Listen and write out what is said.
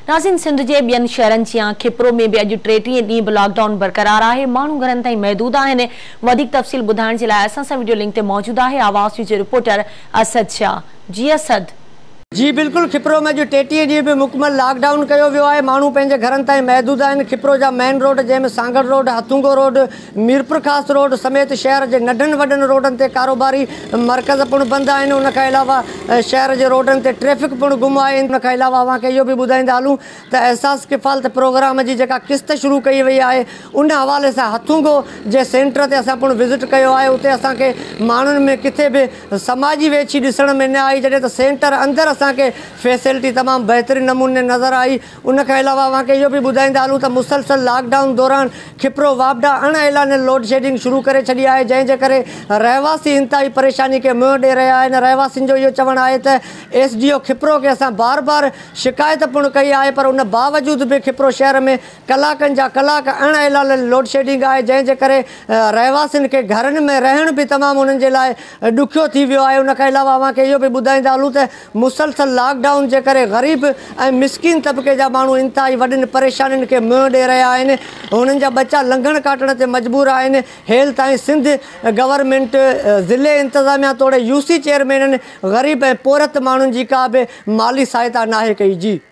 नाज़रीन, सिंध के ॿियनि शहरनि जियां खिपरो में भी अॼु 33 ॾींहं बि लॉकडाउन बरक़रार है। माण्हू घरनि ताईं महदूद आहिनि। वधीक तफ़सील ॿुधाइण जे लाइ असां सां वीडियो लिंक ते मौजूद है आवाज़ न्यूज़ जो रिपोर्टर असद शाह। जी असद। जी बिल्कुल, खिपरो में जो 33 ॾींहं भी मुकमल लॉकडाउन किया वियो है। माण्हू पंहिंजे घरनि ताईं महदूद आहिनि। खिपरो जा मेन रोड जंहिंमें Sanghar road, Hathungo road, Mirpur Khas road समेत शहर के नंढनि वॾनि रोडनि ते कारोबारी मरकज़ पिणु बंदि आहिनि। उन खां अलावा शहर के रोडनि ते ट्रैफिक पिणु गुम आहे। उन खां अलावा अव्हांखे इहो बि ॿुधाईंदा हलूं त एहसास किफ़ालत प्रोग्राम जी जेका किस्त शुरू कई वई आहे उन हवाले सां हथुंगो जे सेंटर ते असां पिणु विज़िट कयो आहे। उते असांखे माण्हुनि में किथे बि समाजी वेछी ॾिसण में न आई, जॾहिं त सेंटर अंदरि असांखे फैसिलिटी तमामु बहितरीन नमूने नज़र आई। उन खां अलावा अव्हांखे इहो बि ॿुधाईंदा हलूं त मुसलसल लॉकडाउन दौरान खिपरो वापडा अण ऐलाने लोड शेडिंग शुरू करे छॾी आहे, जंहिंजे करे रहवासी इंतहाई परेशानी खे मुंहुं ॾेई रहिया आहिनि। रहवासियुनि जो इहो चवणु आहे त SDO खिपरो खे असां बार बार शिकायत पिणु कई आहे, पर उन बावजूद बि खिपरो शहर में कलाकनि जा कलाक अण ऐलाने लोड शेडिंग आहे, जंहिंजे करे रहवासियुनि खे घरनि में रहण बि तमामु उन्हनि जे लाइ ॾुखियो थी वियो आहे। उन खां अलावा अव्हांखे इहो बि ॿुधाईंदा हलूं त मुसलसल लॉकडाउन जे करे ग़रीब ऐं मिसकिन तबके जा माण्हू इंतहाई वॾियुनि परेशानियुनि खे मुंहुं ॾेई रहिया आहिनि। उन्हनि जा बच्चा लंघण काटण ते मजबूर आहिनि। हेल ताईं सिंध गवर्नमेंट ज़िले इंतज़ामिया तोड़े UC चेयरमैननि ग़रीब ऐं पोरत माण्हुनि जी का बि माली सहायता नाहे कई। जी।